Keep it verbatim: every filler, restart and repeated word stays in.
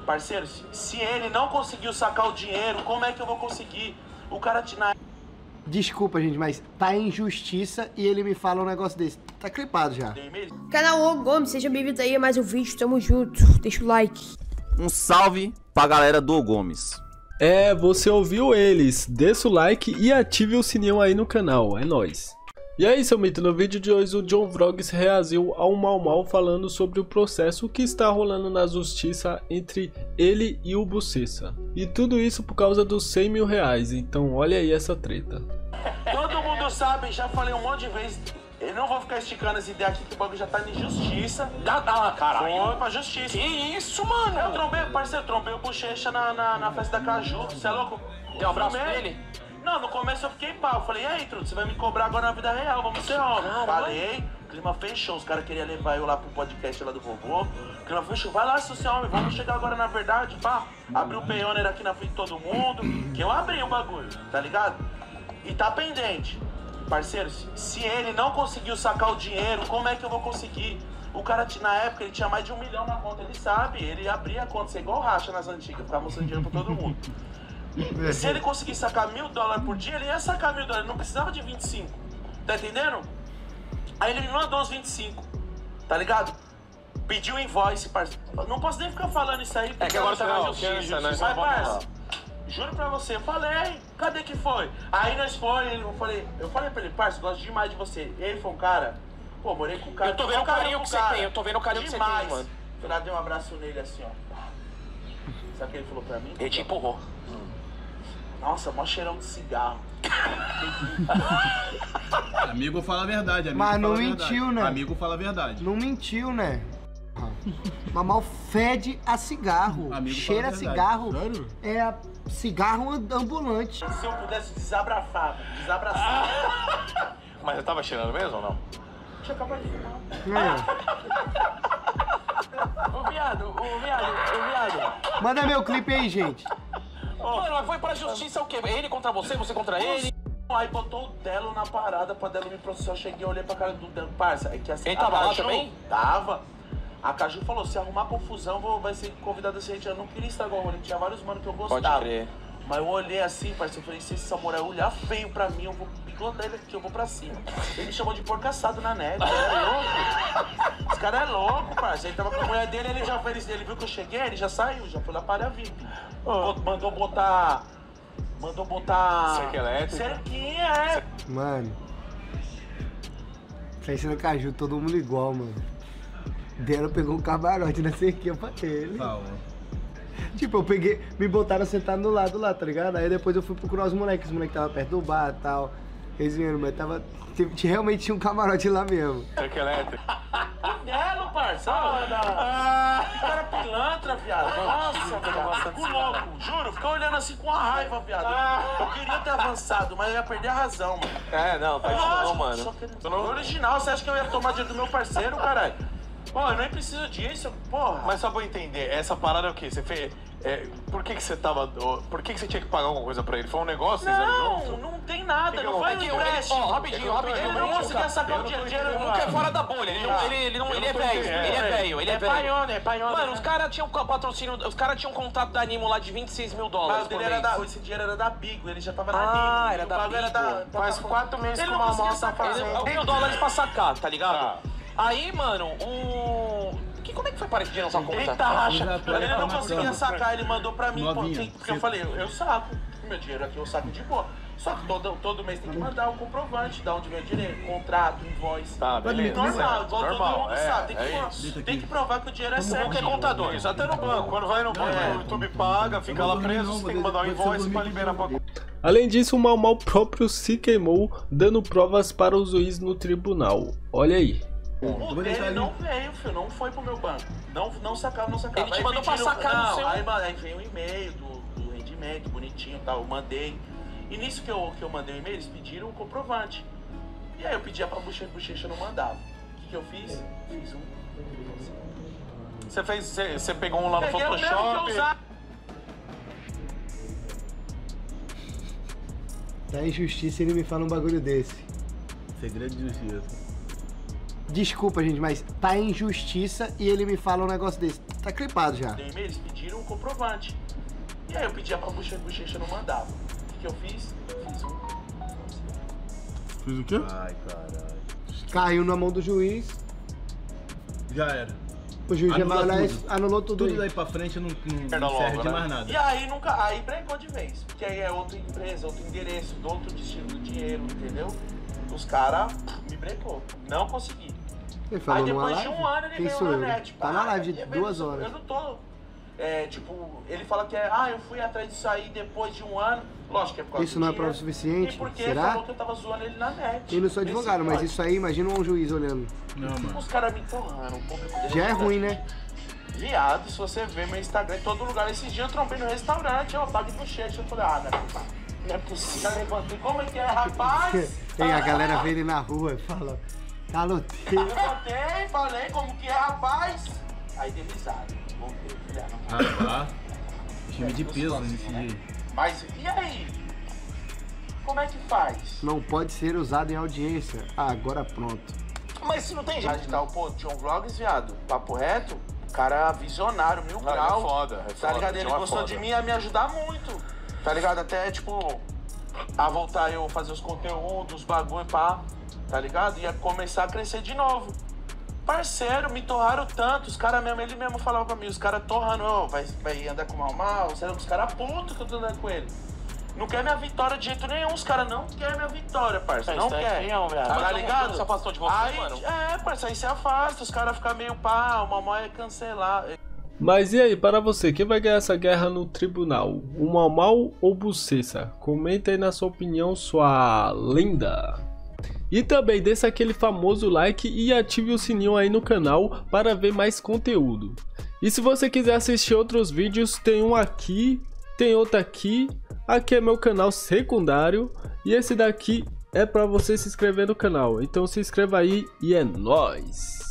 Parceiro, se, se ele não conseguiu sacar o dinheiro, como é que eu vou conseguir? O cara te... Na... Desculpa, gente, mas tá em justiça e ele me fala um negócio desse. Tá clipado já. Canal O Gomes, seja bem-vindo aí a mais um vídeo, tamo junto, deixa o like. Um salve pra galera do O Gomes. É, você ouviu eles, desça o like e ative o sininho aí no canal, é nóis. E aí, seu mito, no vídeo de hoje o John Vlogs reagiu ao Mau Mau falando sobre o processo que está rolando na justiça entre ele e o Bucessa. E tudo isso por causa dos cem mil reais, então olha aí essa treta. Todo mundo sabe, já falei um monte de vezes, eu não vou ficar esticando essa ideia aqui que o bagulho já tá em justiça. Dá, dá, caralho. Foi pra justiça. Que isso, mano? Eu trombei, parceiro, trombei o Bochecha na, na, na festa da Caju, você é louco? Deu um abraço dele? Não, no começo eu fiquei pau, eu falei, e aí, Truto, você vai me cobrar agora na vida real, vamos ser homem. Falei, o clima fechou, os caras queriam levar eu lá pro podcast lá do vovô. O clima fechou, vai lá, se você é homem, vamos chegar agora na verdade, pá. Abri o pioneer aqui na frente de todo mundo, que eu abri o bagulho, tá ligado? E tá pendente. Parceiro, se ele não conseguiu sacar o dinheiro, como é que eu vou conseguir? O cara, na época, ele tinha mais de um milhão na conta, ele sabe, ele abria a conta, você é igual o Racha nas antigas, ficava mostrando dinheiro pra todo mundo. Se ele conseguir sacar mil dólares por dia, ele ia sacar mil dólares, não precisava de vinte e cinco, tá entendendo? Aí ele me mandou os vinte e cinco, tá ligado? Pediu invoice, parceiro. Não posso nem ficar falando isso aí, porque é que agora tá na justiça, né? Mas, parceiro, juro pra você, eu falei, cadê que foi? Aí nós foi, eu falei, eu falei pra ele, parceiro, gosto demais de você. Ele foi um cara, pô, morei com o cara. Eu tô vendo o carinho que você tem, eu tô vendo o carinho que você tem, mano. Eu lá dei um abraço nele assim, ó. Sabe o que ele falou pra mim? Ele te empurrou. Nossa, mó cheirão de cigarro. Amigo fala a verdade, amigo. Mas não fala mentiu, verdade. né? Amigo fala a verdade. Não mentiu, né? Mamau fede a cigarro. Amigo cheira a fala a cigarro. Sério? É a cigarro ambulante. Se eu pudesse desabrafar, desabraçar. Mas eu tava cheirando mesmo ou não? Deixa eu acabar de fumar. É. Ô viado, ô viado, ô viado. Manda meu clipe aí, gente. Mano, mas foi pra justiça o quê? Ele contra você, você contra ele? Aí botou o Delo na parada pra Delo me processar. Eu cheguei, olhei pra cara do Delo. Parça, é que assim. Ele tava lá Caju, também? Tava. A Caju falou: se arrumar confusão, vou, vai ser convidado assim. Eu não queria estragar o rolê, tinha vários manos que eu gostava. Pode crer. Mas eu olhei assim, parceiro, eu falei: se esse samurai olhar feio pra mim, eu vou picotar ele aqui, eu vou pra cima. Ele me chamou de porco assado na neve, ele é louco. Esse cara é louco, parceiro. Ele tava com a mulher dele, ele já fez, ele viu que eu cheguei, ele já saiu, já foi lá para a V I P. Oh. Mandou botar. Mandou botar. Cerca elétrica. Cerquinha, é. Mano. Festa da Caju, todo mundo igual, mano. Dela pegou um camarote na cerquinha pra ele. Calma. Tipo, eu peguei, me botaram sentado do lado lá, tá ligado? Aí depois eu fui procurar os moleques, os moleques estavam perto do bar e tal. Resenhando, mas tava. Realmente tinha um camarote lá mesmo. Cerca elétrica. Delo, parça. Ah, que cara pilantra, viado. Nossa, viado. Fico louco, juro. Fica olhando assim com a raiva, viado. Eu queria ter avançado, mas eu ia perder a razão, mano. É, não, faz isso não, mano. No original, você acha que eu ia tomar dinheiro do meu parceiro, caralho? Pô, eu nem preciso disso, porra. Mas só pra eu entender, essa parada é o quê? Você fez... É, por que que você tava... Por que que você tinha que pagar alguma coisa pra ele? Foi um negócio? Não, não tem nada, que não que foi é um que empréstimo. Ó, rapidinho, rapidinho. Ele não conseguia sacar o dinheiro. Nunca é fora da bolha, ele, não, ele, ele, não, ele é velho, ele é velho, ele é velho. É paione, é paione. Mano, os caras tinham patrocínio, os caras tinham um contrato da Animo lá de vinte e seis mil dólares por mês. Esse dinheiro era da Bigo, ele já tava na Bigo. Ah, era da Bigo. Faz quatro meses que o Mau Mau tá fazendo. mil dólares pra sacar, tá ligado? Aí, mano, o... Que, como é que foi para esse dinheiro na sua conta? Eita, racha. Ele não conseguia sacar, ele mandou pra mim, Novinha, porque eu falei, eu saco. Meu dinheiro aqui eu saco de boa. Só que todo, todo mês tem que mandar um comprovante, de onde veio o dinheiro, contrato, invoice. Tá, beleza. Normal, igual todo mundo é, sabe. Tem que, é pro, tem que provar que o dinheiro é certo. Porque é contador, isso até no banco. Quando vai no banco, o YouTube paga, fica lá preso, você tem que mandar um invoice pra liberar pra... Além disso, o Mau Mau próprio se queimou, dando provas para o juiz no tribunal. Olha aí. O dele não veio, filho, não foi pro meu banco. Não, não sacava, não sacava. Ele te mandou pra sacar no seu... Aí, aí veio um e-mail do, do rendimento, bonitinho e tal, eu mandei. E nisso que eu, que eu mandei o e-mail, eles pediram o comprovante. E aí eu pedia pra Bochecha, Bochecha não mandava. O que que eu fiz? Fiz um... Você fez, você, você pegou um lá no Peguei Photoshop... O mesmo que eu usava. Tá em justiça e ele me fala um bagulho desse. Segredo de justiça. Desculpa, gente, mas tá em justiça e ele me fala um negócio desse. Tá clipado já. Dei e-mail, eles pediram um comprovante. E aí eu pedia pra Bochecha, Bochecha não mandava. O que, que eu fiz? Fiz um. Fiz o quê? Ai, caralho. Caiu na mão do juiz. Já era. O juiz já Anula vai lá e tudo. anulou tudo. Tudo aí. daí pra frente não, não, Perna não serve longa, de né? mais nada. E aí nunca. Aí brecou de vez. Porque aí é outra empresa, outro endereço, outro destino do dinheiro, entendeu? Os caras me brecou. Não consegui. Ele falou Aí numa depois de live? um ano ele Quem veio sou na eu? net. Tá na live de eu vejo duas isso, horas. Eu não tô. É, tipo, ele fala que é. Ah, eu fui atrás disso aí depois de um ano. Lógico que é por causa Isso do não é dinheiro. prova suficiente? E porque Será? falou que eu tava zoando ele na net. Eu não sou advogado, Esse mas pode. isso aí, imagina um juiz olhando. Não, mano. Os caras me torrando, o público dele Já é gigante. ruim, né? Viado, se você ver meu Instagram em todo lugar, esses dias eu trombei no restaurante, ó, pague bochecha. Eu falei, ah, não é possível. Não é possível. Já levantei, como é que é, rapaz? E a galera vê ele na rua e fala, caloteiro. Levantei, falei, como que é, rapaz? Aí dei risada. Voltei, falei, ah, não. Ah, tá. Time de peso nesse jeito. Mas, e aí? Como é que faz? Não pode ser usado em audiência. Ah, agora pronto. Mas se não tem jeito. Tá, pô, John Vlogs, viado, papo reto, cara visionário, mil Não, ele é grau. foda, é Tá foda, ligado? Ele John é gostou foda. de mim a me ajudar muito. Tá ligado? Até, tipo, a voltar eu fazer os conteúdos, os bagulho, pá. Tá ligado? Ia começar a crescer de novo. Parceiro, me torraram tanto. Os caras mesmo, ele mesmo falava pra mim, os caras torrando, ó, vai, vai andar com o mal mal. Os caras putos que eu tô andando com ele. Não quer minha vitória de jeito nenhum, os caras não querem minha vitória, parça. Não quer. Tá ligado? Se afastou de você, aí, mano. É, parça, aí se afasta, os caras ficam meio pá, o Mal é cancelar. Mas e aí, para você, quem vai ganhar essa guerra no tribunal? O Mau Mau ou Bucessa? Comenta aí na sua opinião, sua lenda. E também deixa aquele famoso like e ative o sininho aí no canal para ver mais conteúdo. E se você quiser assistir outros vídeos, tem um aqui, tem outro aqui. Aqui é meu canal secundário e esse daqui é para você se inscrever no canal. Então se inscreva aí e é nóis!